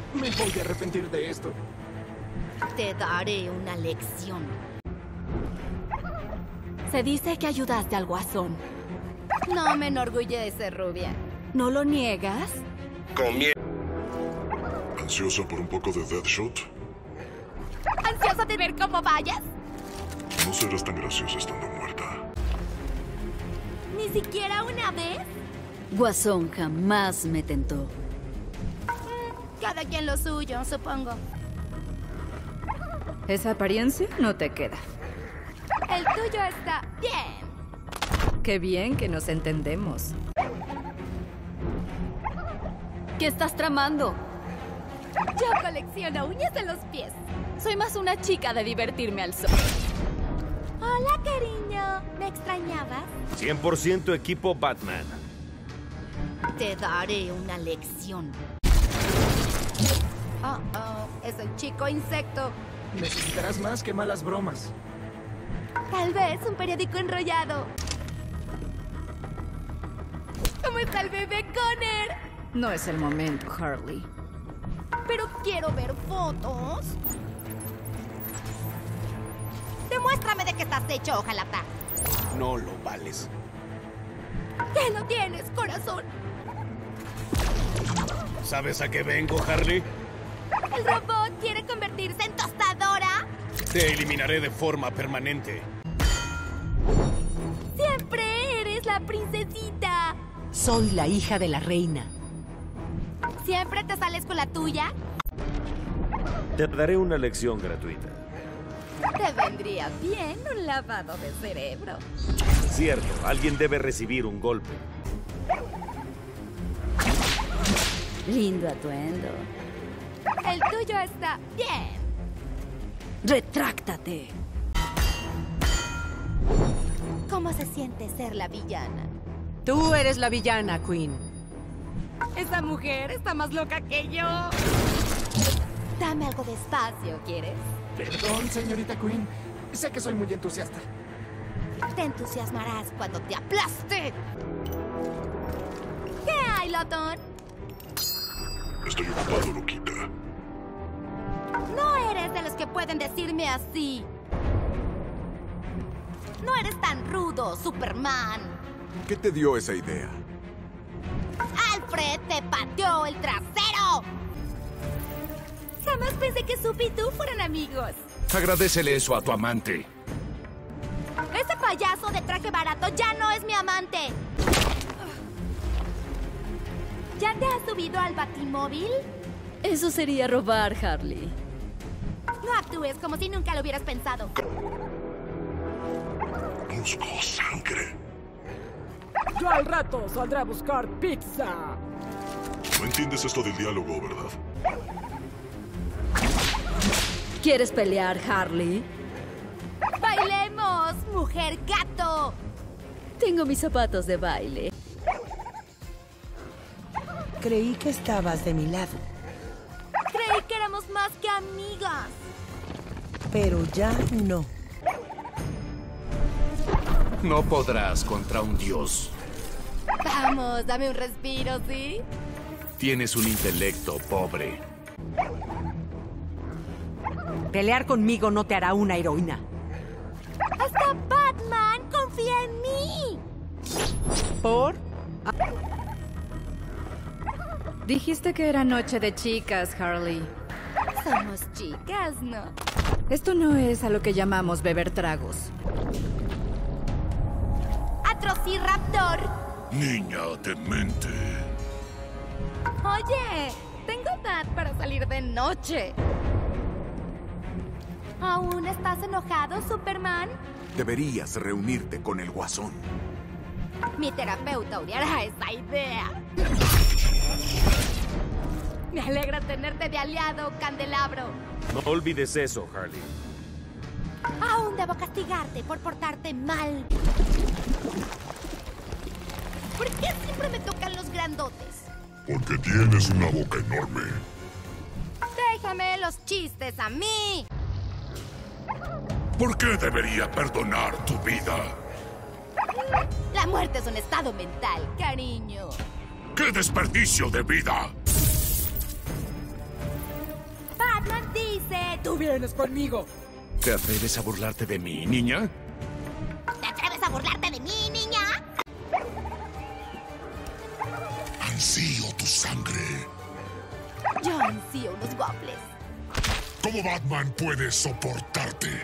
Me voy a arrepentir de esto. Te daré una lección. Se dice que ayudaste al Guasón. No me enorgullece, rubia. ¿No lo niegas? ¿Ansiosa por un poco de Deathshot? ¿Ansiosa de ver cómo vayas? No serás tan graciosa estando muerta. ¿Ni siquiera una vez? Guasón jamás me tentó. Cada quien lo suyo, supongo. Esa apariencia no te queda. El tuyo está bien. Qué bien que nos entendemos. ¿Qué estás tramando? Yo colecciono uñas en los pies. Soy más una chica de divertirme al sol. Hola, cariño. ¿Me extrañabas? 100% equipo Batman. Te daré una lección. Es el chico insecto. Necesitarás más que malas bromas. Tal vez un periódico enrollado. ¿Cómo está el bebé Connor? No es el momento, Harley. Pero quiero ver fotos. Demuéstrame de qué estás hecho, ojalata. No lo vales. ¿Qué no tienes, corazón? ¿Sabes a qué vengo, Harley? ¿El robot quiere convertirse en tostadora? Te eliminaré de forma permanente. Siempre eres la princesita. Soy la hija de la reina. ¿Siempre te sales con la tuya? Te daré una lección gratuita. Te vendría bien un lavado de cerebro. Cierto, alguien debe recibir un golpe. Lindo atuendo. El tuyo está bien. ¡Retráctate! ¿Cómo se siente ser la villana? Tú eres la villana, Queen. Esa mujer está más loca que yo. Dame algo de espacio, ¿quieres? Perdón, señorita Queen. Sé que soy muy entusiasta. Te entusiasmarás cuando te aplaste. ¿Qué hay, Lotón? Estoy ocupado, loquita. No eres de los que pueden decirme así. No eres tan rudo, Superman. ¿Qué te dio esa idea? ¡Alfred te pateó el trasero! Jamás pensé que Sup y tú fueran amigos. Agradécele eso a tu amante. Ese payaso de traje barato ya no es mi amante. ¿Ya te has subido al batimóvil? Eso sería robar, Harley. No actúes como si nunca lo hubieras pensado. Busco sangre. Ya al rato saldré a buscar pizza. No entiendes esto del diálogo, ¿verdad? ¿Quieres pelear, Harley? ¡Bailemos, mujer gato! Tengo mis zapatos de baile. Creí que estabas de mi lado, Creí que éramos más que amigas. pero ya no. No podrás contra un dios. Vamos, dame un respiro, ¿sí? Tienes un intelecto pobre. Pelear conmigo no te hará una heroína. ¡Hasta Batman confía en mí! ¿Por? Dijiste que era noche de chicas, Harley. Somos chicas, ¿no? Esto no es a lo que llamamos beber tragos. ¡Atrociraptor! Niña demente. Oye, tengo edad para salir de noche. ¿Aún estás enojado, Superman? Deberías reunirte con el Guasón. Mi terapeuta odiará esa idea. Me alegra tenerte de aliado, Candelabro. No olvides eso, Harley. Aún debo castigarte por portarte mal. ¿Por qué siempre me tocan los grandotes? Porque tienes una boca enorme. Déjame los chistes a mí. ¿Por qué debería perdonar tu vida? La muerte es un estado mental, cariño. ¡Qué desperdicio de vida! vienes conmigo. ¿Te atreves a burlarte de mí, niña? ¿Te atreves a burlarte de mí, niña? Ansío tu sangre. Yo ansío unos waffles. ¿Cómo Batman puede soportarte?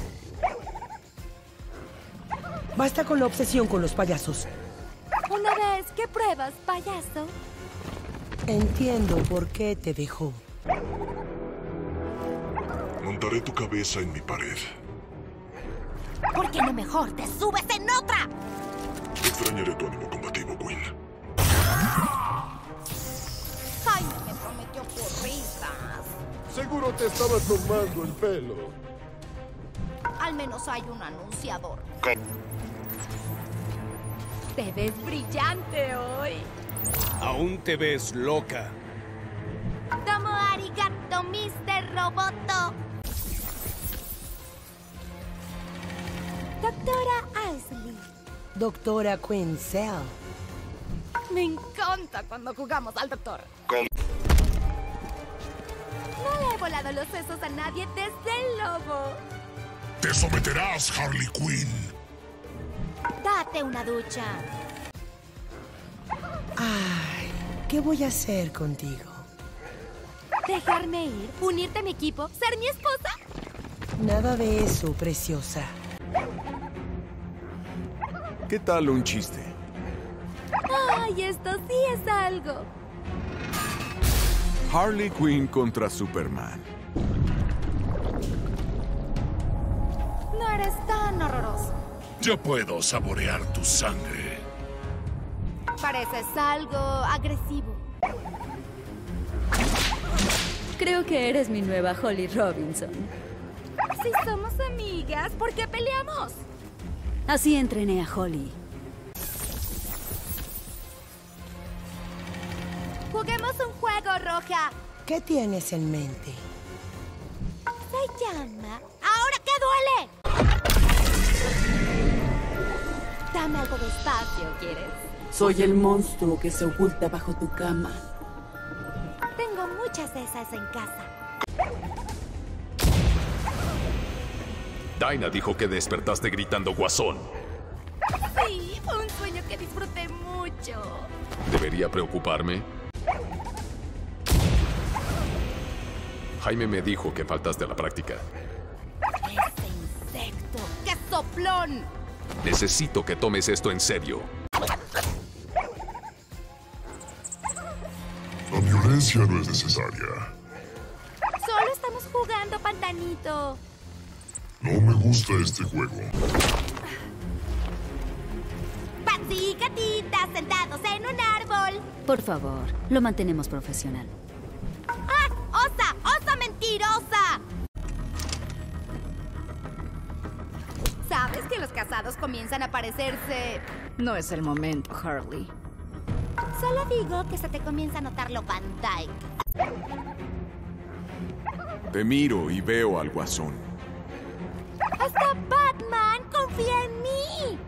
Basta con la obsesión con los payasos. Una vez, ¿qué pruebas, payaso? Entiendo por qué te dejó. Montaré tu cabeza en mi pared. ¿Por qué no mejor te subes en otra? Extrañaré tu ánimo combativo, Quinn. Jaime me prometió porristas. Seguro te estabas tomando el pelo. Al menos hay un anunciador. Te ves brillante hoy. Aún te ves loca. Tomo arigato, Mr. Roboto. Doctora Isley. Doctora Quinzel. Me encanta cuando jugamos al doctor. No le he volado los sesos a nadie desde el lobo. ¡Te someterás, Harley Quinn! Date una ducha. Ay, ¿qué voy a hacer contigo? Dejarme ir, unirte a mi equipo, ser mi esposa. Nada de eso, preciosa. ¿Qué tal un chiste? Ay, esto sí es algo. Harley Quinn contra Superman. No eres tan horroroso. Yo puedo saborear tu sangre. Pareces algo agresivo. Creo que eres mi nueva Holly Robinson. Si somos amigas, ¿por qué peleamos? Así entrené a Holly. Juguemos un juego, Roja. ¿Qué tienes en mente? Se llama ¿Ahora qué duele? Dame algo de espacio, ¿quieres? Soy el monstruo que se oculta bajo tu cama. Tengo muchas de esas en casa. Dinah dijo que despertaste gritando Guasón. Sí, fue un sueño que disfruté mucho. ¿Debería preocuparme? Jaime me dijo que faltaste a la práctica. Ese insecto, ¡qué soplón! Necesito que tomes esto en serio. La violencia no es necesaria. Solo estamos jugando, pantanito. No me gusta este juego. Patsy y gatita sentados en un árbol. Por favor, lo mantenemos profesional. ¡Ah! ¡Osa! ¡Osa mentirosa! ¿Sabes que los casados comienzan a parecerse? No es el momento, Harley. Solo digo que se te comienza a notar lo Van Dyke. Te miro y veo al Guasón. ¡Hasta Batman confía en mí!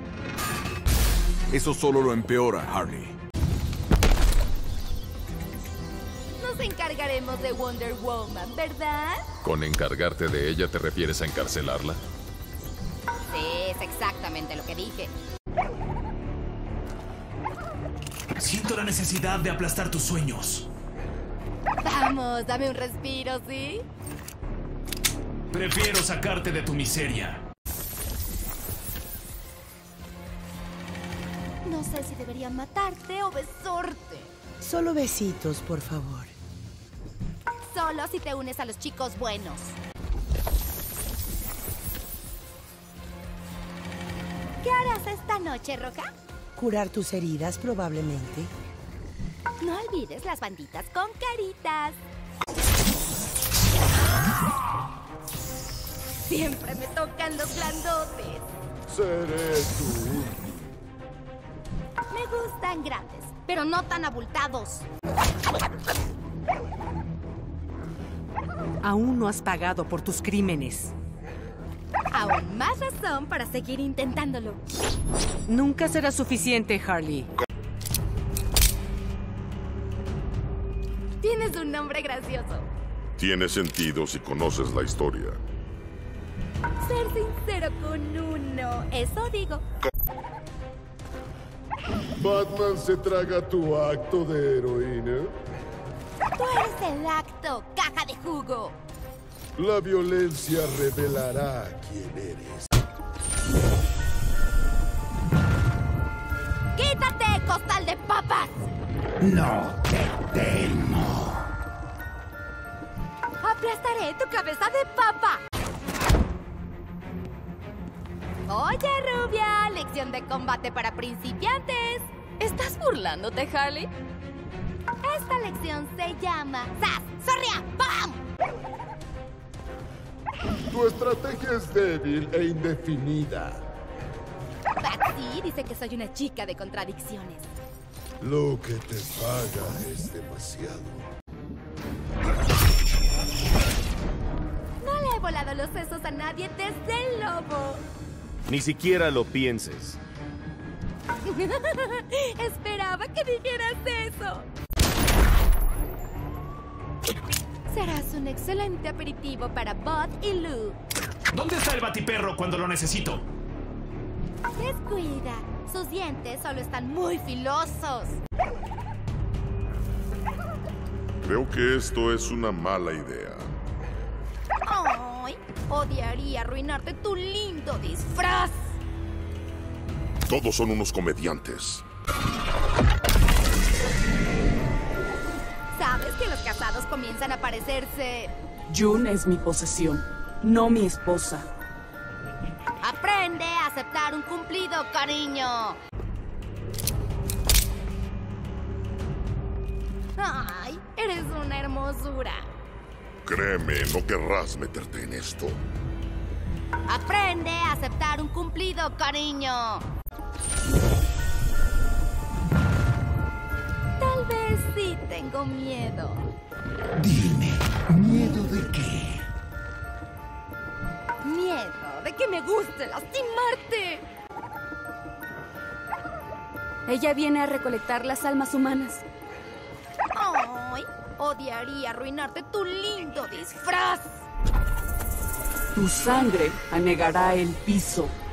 Eso solo lo empeora, Harley. Nos encargaremos de Wonder Woman, ¿verdad? ¿Con encargarte de ella te refieres a encarcelarla? Sí, es exactamente lo que dije. Siento la necesidad de aplastar tus sueños. Vamos, dame un respiro, ¿sí? Prefiero sacarte de tu miseria. No sé si debería matarte o besarte. Solo besitos, por favor. Solo si te unes a los chicos buenos. ¿Qué harás esta noche, Roja? Curar tus heridas, probablemente. No olvides las banditas con caritas. Siempre me tocan los grandotes. Seré tú. Me gustan grandes, pero no tan abultados. Aún no has pagado por tus crímenes. Aún más razón para seguir intentándolo. Nunca será suficiente, Harley. Tienes un nombre gracioso. Tiene sentido si conoces la historia. Ser sincero con uno, eso digo. Batman se traga tu acto de heroína. Tú eres el acto, caja de jugo. La violencia revelará quién eres. ¡Quítate, costal de papas! No te temo. ¡Aplastaré tu cabeza de papa! Oye, rubia, lección de combate para principiantes. ¿Estás burlándote, Harley? Esta lección se llama ¡Zas! ¡Zorria! ¡Pam! Tu estrategia es débil e indefinida. Patsy dice que soy una chica de contradicciones. Lo que te paga es demasiado. No le he volado los sesos a nadie desde el lobo. Ni siquiera lo pienses. Esperaba que dijeras eso. Serás un excelente aperitivo para Bud y Lou. ¿Dónde está el batiperro cuando lo necesito? Descuida. Sus dientes solo están muy filosos. Creo que esto es una mala idea. ¡Ay! Odiaría arruinarte tu lindo disfraz. Todos son unos comediantes. ¿Sabes que los casados comienzan a parecerse? June es mi posesión, no mi esposa. Aprende a aceptar un cumplido, cariño. ¡Ay! Eres una hermosura. Créeme, no querrás meterte en esto. Aprende a aceptar un cumplido, cariño. Tal vez sí tengo miedo. Dime, ¿miedo de qué? Miedo de que me guste lastimarte. Ella viene a recolectar las almas humanas. ¡Ay! Odiaría arruinarte tu lindo disfraz. Tu sangre anegará el piso.